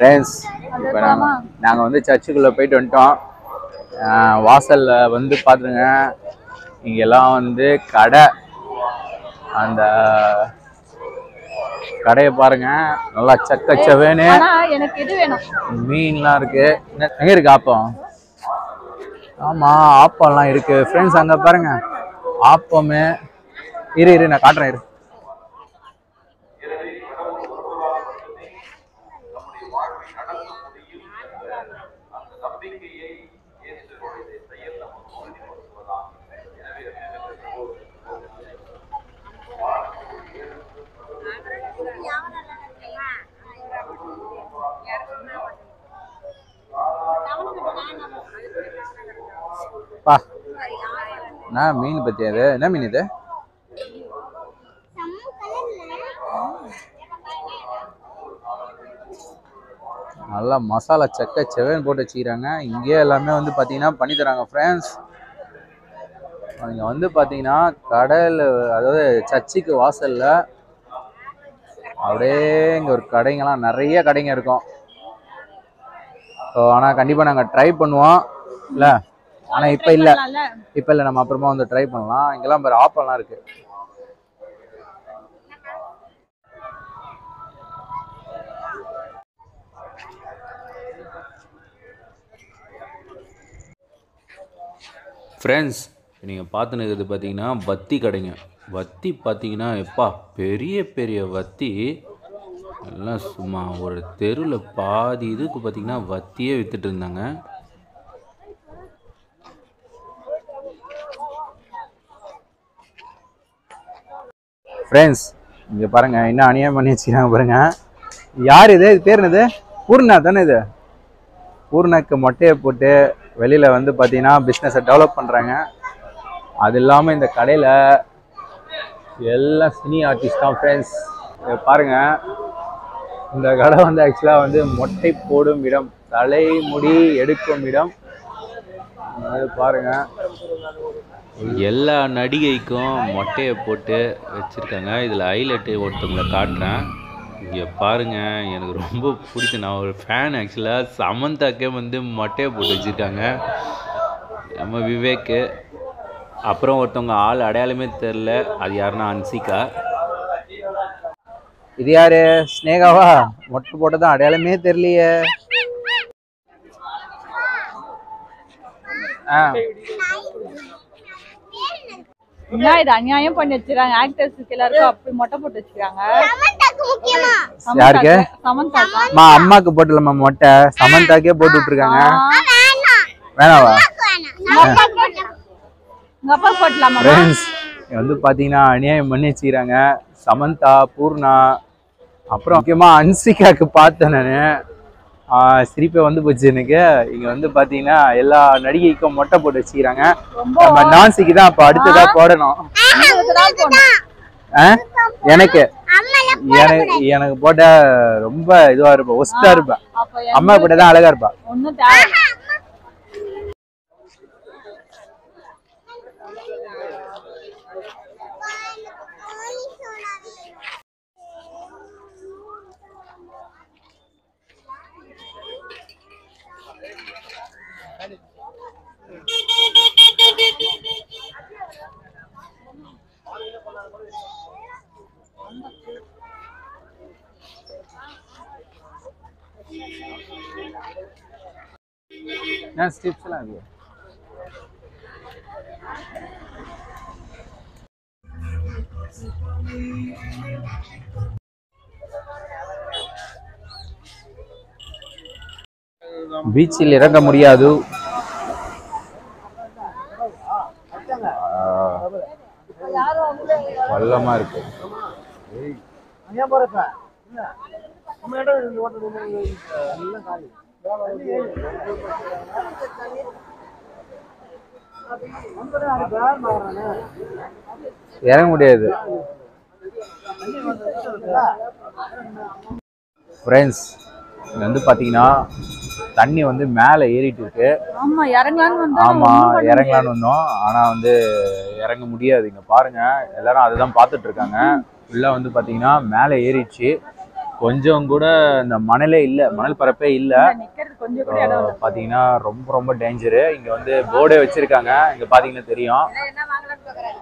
Friends, இப்போ நாங்கள் வந்து சர்ச்சுக்குள்ளே போயிட்டு வந்துட்டோம். வாசலில் வந்து பார்த்துருங்க, இங்கெல்லாம் வந்து கடை, அந்த கடையை பாருங்க, நல்லா சக்கச்சவேன்னு எனக்கு இது வேணும். மீன்லாம் இருக்கு. எங்க இருக்கு ஆப்பம்? ஆமா, ஆப்பம்லாம் இருக்கு ஃப்ரெண்ட்ஸ். அங்க பாருங்க ஆப்பமே. இரு நான் காட்டுறேன். இரு. பா, நான் மீன் பத்தி. அது என்ன மீன் இது? நல்லா மசாலா சக்க செவன் போட்டு வச்சுக்கிறாங்க. இங்கே எல்லாமே வந்து பார்த்தீங்கன்னா பண்ணி தராங்க ஃப்ரெண்ட்ஸ். இங்கே வந்து பார்த்தீங்கன்னா கடையில், அதாவது சர்ச்சுக்கு வாசலில் அப்படியே இங்கே ஒரு கடைங்கெல்லாம் நிறைய கடைங்க இருக்கும். ஸோ ஆனால் கண்டிப்பாக நாங்கள் ட்ரை பண்ணுவோம் இல்லை. ஆனால் இப்போ இல்லை, நம்ம அப்புறமா வந்து ட்ரை பண்ணலாம். இங்கெல்லாம் வேறு ஆப்பெல்லாம் இருக்கு. ஃப்ரெண்ட்ஸ், நீங்கள் பார்த்துன்னு இருக்கிறது பார்த்தீங்கன்னா வத்தி கடைங்க. வத்தி பார்த்தீங்கன்னா எப்பா பெரிய பெரிய வத்தி எல்லாம் சும்மா ஒரு தெருவில் பாதி இதுக்கு பார்த்தீங்கன்னா வத்தியே விற்றுட்டு இருந்தாங்க. ஃப்ரெண்ட்ஸ், இங்கே பாருங்கள் என்ன அநியாயம் பண்ணி வச்சுக்கிறாங்க பாருங்க. யார் இது? இது பேர் என்னது? பூர்ணா தானே இது? பூர்ணாக்கு மொட்டையை போட்டு வெளியில் வந்து பார்த்தீங்கன்னா பிஸ்னஸை டெவலப் பண்ணுறாங்க. அது இல்லாமல் இந்த கடையில் எல்லாம் சினி ஆர்டிஸ்ட் தான் ஃப்ரெண்ட்ஸ். பாருங்கள், இந்த கடை வந்து ஆக்சுவலாக வந்து மொட்டை போடும் இடம், தலைமுடி எடுக்கும் இடம். அது பாருங்கள், எல்லா நடிகைக்கும் மொட்டையை போட்டு வச்சுருக்காங்க. இதில் ஹைலைட்டு ஒருத்தவங்களை காட்டுறேன். இங்கே பாருங்கள், எனக்கு ரொம்ப பிடிச்ச, நான் ஒரு ஃபேன் ஆக்சுவலாக. சமந்தாக்கே வந்து மொட்டையை போட்டு வச்சுருக்காங்க. நம்ம விவேக்கு, அப்புறம் ஒருத்தவங்க ஆள் அடையாளமே தெரில, அது யாருன்னா அன்சிகா. இது யாரு? ஸ்னேகாவா? மொட்டை போட்டதான் அடையாளமே தெரியலையே. என்ன இது அநியாயம் பண்ணி வச்சிருக்காங்க. ஆக்டர்ஸ்க்கு எல்லாருக்கும் அப்படி மொட்டை போட்டு வச்சிருக்காங்க. யாருக்கு? சமந்தாக்கா. அம்மாக்கு போட்டுலமா மொட்டை, சமந்தாக்கே போட்டு விட்டுருக்காங்க. வேணாவா? வந்து பாத்தீங்கன்னா அநியாயம் பண்ணி வச்சுக்கிறாங்க. சமந்தா, பூர்ணா, அப்புறம் முக்கியமா அன்சிகாக்கு பார்த்தேன் நானு. சிரிப்பை வந்து போச்சு எனக்கு. இங்க வந்து பாத்தீங்கன்னா எல்லா நடிகைக்கும் மொட்டை போட்டு வச்சுக்கிறாங்க. நம்ம நான்சிக்கு தான் அப்ப அடுத்ததா போடணும். எனக்கு போட்ட ரொம்ப இதுவா இருப்பேன், ஒஸ்டா இருப்பேன். அம்மா போட்டதான் அழகா இருப்பா. ஸ்டிப்ஸ்லாம் இருக்கு. பீச்சில் இறங்க முடியாது. வல்லமா இருக்கு. இறங்க முடியாது ஃப்ரெண்ட்ஸ். இங்க வந்து பாத்தீங்கன்னா தண்ணி வந்து மேலே ஏறிட்டு இருக்கு. ஆமா, இறங்கலான்னு வந்தோம். ஆனா வந்து இறங்க முடியாது. இங்க பாருங்க, எல்லாரும் அதுதான் பார்த்துட்டு இருக்காங்க. உள்ள வந்து பாத்தீங்கன்னா மேலே ஏறிடுச்சு. கொஞ்சம் கூட இந்த மணலே இல்லை, மணல் பரப்பே இல்லை. நிக்கிறது கொஞ்சம் கூட இடம் இல்ல. பார்த்தீங்கன்னா ரொம்ப ரொம்ப டேஞ்சரு. இங்கே வந்து போர்டே வச்சுருக்காங்க, இங்கே பார்த்தீங்கன்னா தெரியும். என்ன வாங்கலாம்னு பாக்குறேன்.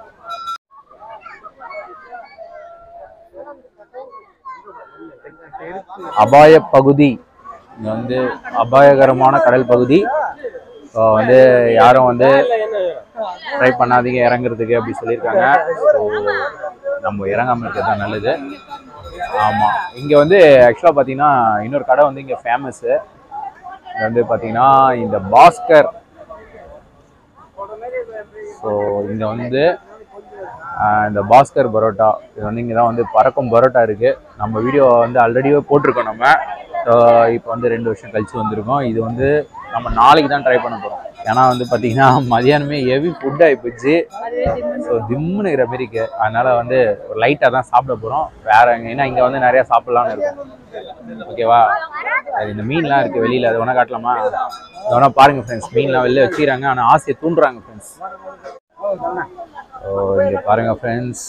அபாய பகுதி, இங்கே வந்து அபாயகரமான கடல் பகுதி. வந்து யாரும் வந்து ட்ரை பண்ணாதீங்க இறங்குறதுக்கு அப்படி சொல்லியிருக்காங்க. ஸோ நம்ம இறங்காமல் இருக்கிறது தான் நல்லது. ஆமாம், இங்கே வந்து ஆக்சுவலாக பார்த்தீங்கன்னா இன்னொரு கடை வந்து இங்கே ஃபேமஸ்ஸு. இங்கே வந்து பார்த்தீங்கன்னா இந்த பாஸ்கர். ஸோ இங்கே வந்து இந்த பாஸ்கர் பரோட்டா, இது வந்து இங்கே தான் வந்து பறக்கும் பரோட்டா இருக்குது. நம்ம வீடியோ வந்து ஆல்ரெடியே போட்டிருக்கோம் நம்ம. இப்போ வந்து 2 வருஷம் கழிச்சு வந்திருக்கோம். இது வந்து நம்ம நாளைக்கு தான் ட்ரை பண்ண போகிறோம். ஏன்னா வந்து பார்த்தீங்கன்னா மதியானமே ஹெவி ஃபுட் ஆகிப்போச்சு. ஸோ திம்முன்னு இருக்கிற மாரி இருக்கு. அதனால் வந்து ஒரு லைட்டாக தான் சாப்பிட போகிறோம். வேறு ஏன்னா இங்கே வந்து நிறையா சாப்பிட்லான்னு இருக்கும். ஓகேவா? அது இந்த மீன்லாம் இருக்குது வெளியில், அது வேணால் காட்டலாமா? அது வேணால் பாருங்கள் ஃப்ரெண்ட்ஸ். மீன்லாம் வெளில வச்சுக்கிறாங்க, ஆனால் ஆசையை தூண்டுறாங்க ஃப்ரெண்ட்ஸ். இங்கே பாருங்கள் ஃப்ரெண்ட்ஸ்,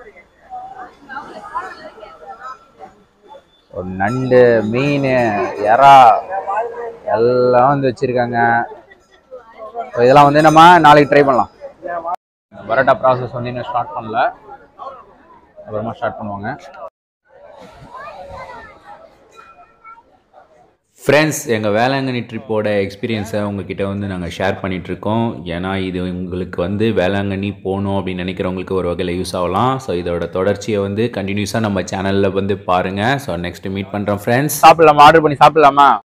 ஒரு நண்டு, மீன், எறா எல்லாம் வந்து வச்சுருக்காங்க. இதெல்லாம் வந்து நம்ம நாளைக்கு ட்ரை பண்ணலாம். பரோட்டா ப்ராசஸ் வந்து இன்னும் ஸ்டார்ட் பண்ணல, அப்புறமா ஸ்டார்ட் பண்ணுவாங்க. ஃப்ரெண்ட்ஸ், எங்கள் வேளாங்கண்ணி ட்ரிப்போட எக்ஸ்பீரியன்ஸை உங்ககிட்ட வந்து நாங்கள் ஷேர் பண்ணிகிட்ருக்கோம். ஏன்னா இது உங்களுக்கு வந்து வேளாங்கண்ணி போகணும் அப்படின்னு நினைக்கிறவங்களுக்கு ஒரு வகையில் யூஸ் ஆகலாம். ஸோ இதோட தொடர்ச்சியை வந்து கண்டினியூஸாக நம்ம சேனலில் வந்து பாருங்கள். ஸோ நெக்ஸ்ட்டு மீட் பண்ணுறோம் ஃப்ரெண்ட்ஸ். சாப்பிட்லாமா? ஆர்டர் பண்ணி சாப்பிட்லாமா?